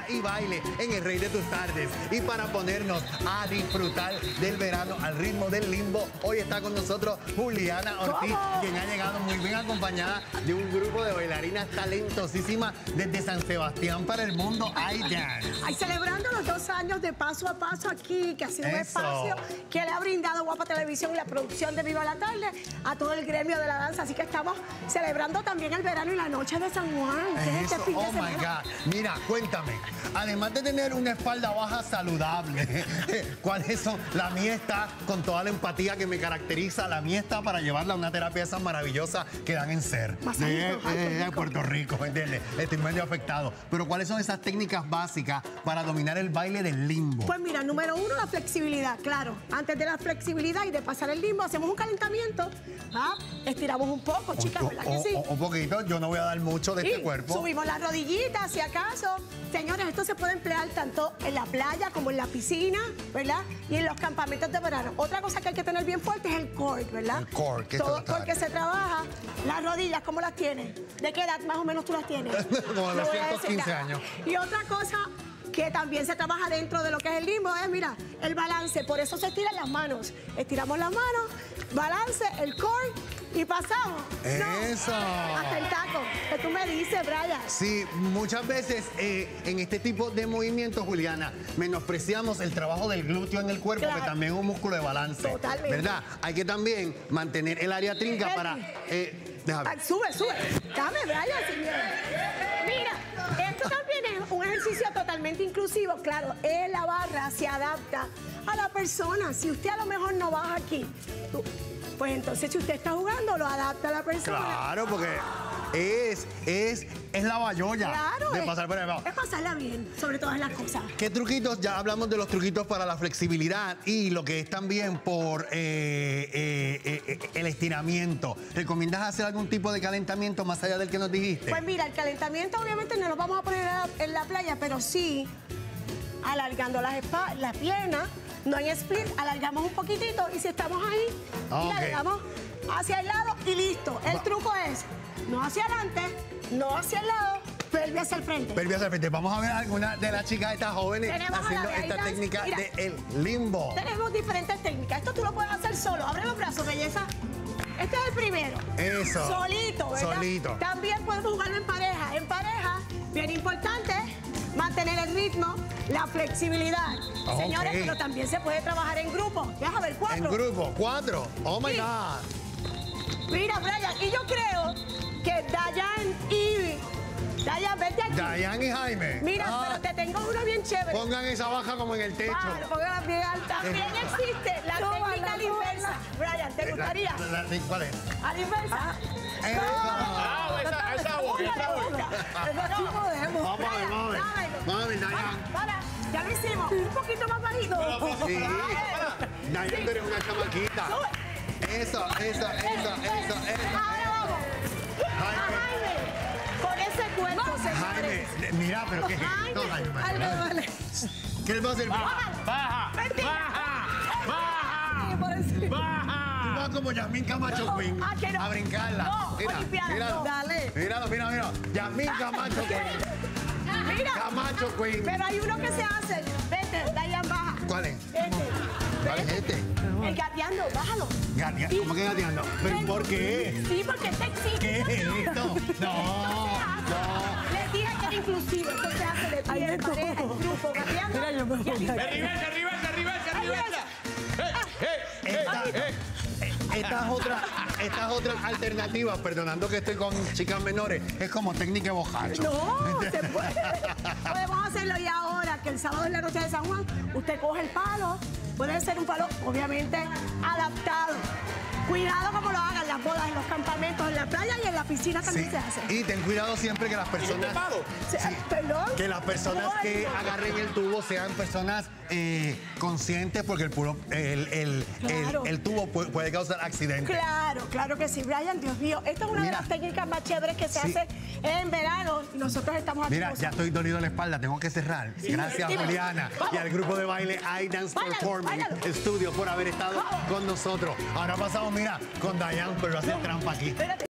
y baile en el Rey de tus Tardes. Y para ponernos a disfrutar del verano al ritmo del limbo, hoy está con nosotros Juliana Ortiz, quien ha llegado muy bien acompañada de un grupo de bailarinas talentosísimas desde San Sebastián para el mundo iDance. Ay, celebrando los 2 años de Paso a Paso aquí, que ha sido un espacio que le ha brindado Guapa Televisión y la producción de Viva la Tarde a todo el gremio de la danza. Así que estamos celebrando también el verano y la noche de San Juan. ¿Qué es este fin de semana? My God. Mira, cuéntame, además de tener una espalda baja saludable, ¿cuáles son? La mía está con toda la empatía que me caracteriza. La mía está para llevarla a una terapia esa maravillosa que dan en SER. De Puerto Rico, ¿entiendes? Estoy medio afectado. Pero ¿cuáles son esas técnicas básicas para dominar el baile del limbo? Pues mira, número 1, la flexibilidad, claro. Antes de la flexibilidad y de pasar el limbo, hacemos un calentamiento. Estiramos un poco, chicas, ¿verdad que sí? Un poquito, yo no voy a dar mucho de este cuerpo. Subimos las rodillitas, si acaso. Señores, esto se puede emplear tanto en la playa como en la piscina, ¿verdad? Y en los campamentos de verano. Otra cosa que hay que tener bien fuerte es el core, ¿verdad? El core, ¿qué todo porque se trabaja. Las rodillas, ¿cómo las tienes? ¿De qué edad más o menos tú las tienes? Como de 215 años. Y otra cosa que también se trabaja dentro de lo que es el limbo es, mira, el balance. Por eso se estiran las manos. Estiramos las manos, balance, el core y pasamos. Eso. Hasta el taco. Que tú me dices, Brian. Sí, muchas veces en este tipo de movimientos, Juliana, menospreciamos el trabajo del glúteo en el cuerpo, Claro. que también es un músculo de balance. Totalmente. ¿Verdad? Hay que también mantener el área trinca para... déjame. Sube. Dame, Brian, señor. Mira, esto también es un ejercicio totalmente inclusivo. Claro, la barra se adapta a la persona. Si usted a lo mejor no baja aquí, pues entonces si usted está jugando, lo adapta a la persona. Claro, porque es la bayolla de pasar por el lado. Es pasarla bien, sobre todas las cosas. ¿Qué truquitos? Ya hablamos de los truquitos para la flexibilidad y lo que es también por el estiramiento. ¿Recomiendas hacer algún tipo de calentamiento más allá del que nos dijiste? Pues mira, el calentamiento obviamente no lo vamos a poner en la playa, pero sí alargando las piernas. No hay split, alargamos un poquitito y si estamos ahí, y alargamos hacia el lado y listo. El truco es no hacia adelante, no hacia el lado, pelvis hacia el frente. Pelvis hacia el frente. Vamos a ver a algunas de las chicas, estas jóvenes, Tenemos haciendo esta técnica del limbo. Tenemos diferentes técnicas. Esto tú lo puedes hacer solo. Abre los brazos, belleza. Este es el primero. Eso. Solito, ¿verdad? Solito. También podemos jugarlo en pareja. En pareja, bien importante, mantener el ritmo, la flexibilidad. Señores, pero también se puede trabajar en grupo. Deja ver, 4. En grupo, 4. Oh my God. Mira, Brian, y yo creo que Dayan, vete aquí. Dayan y Jaime. Mira, pero te tengo uno bien chévere. Pongan esa baja como en el techo. Claro, póngala bien alta. También existe la técnica a la inversa. Brian, ¿te gustaría? ¿Cuál es? A la inversa. Esa boca. Así podemos. Vamos a ver, Dayan. Para, ya lo hicimos. Un poquito más bajito. Sí. Dayan, tú eres una chamaquita. Eso. Ahora vamos. Jaime, con ese cuerpo, señores. Jaime, mira, pero ¿qué es esto, Jaime? Vale. ¿Qué le va a hacer? Baja. Tú vas como Yasmín Camacho Queen a brincarla. No, míralo. Dale. Míralo. Yasmín Camacho Queen. Mira. Camacho Queen. Pero hay uno que se hace. Vete, Dayan, baja. ¿Cuál es? ¿Cuál es este? El gateando, bájalo. ¿Cómo que gateando? ¿Pero por qué? Sí, porque te exige. ¿Qué es esto? No. Les dije que era inclusivo. Esto se hace de pie, en pareja, en grupo, gateando. Mira, yo me voy Reversa. Estas otras alternativas, perdonando que estoy con chicas menores, es como técnica de bojacho. No, se puede. Podemos hacerlo y ahora, que el sábado es la noche de San Juan, usted coge el palo, puede ser un palo, obviamente, adaptado. Cuidado como lo hagan las bodas, en los campamentos, en la playa y en la piscina también se hace. Y ten cuidado siempre que las personas... ¿Perdón? Que las personas que agarren el tubo sean personas conscientes, porque el tubo puede causar accidentes. Claro que sí, Brian, Dios mío. Esta es una de las técnicas más chéveres que se hace en verano y nosotros estamos aquí. Mira, ya estoy dolido la espalda, tengo que cerrar. Gracias, Juliana, y al grupo de baile iDance Performing Studio por haber estado con nosotros. Ahora pasamos, mira, con Dayan, pero hacer trampa aquí.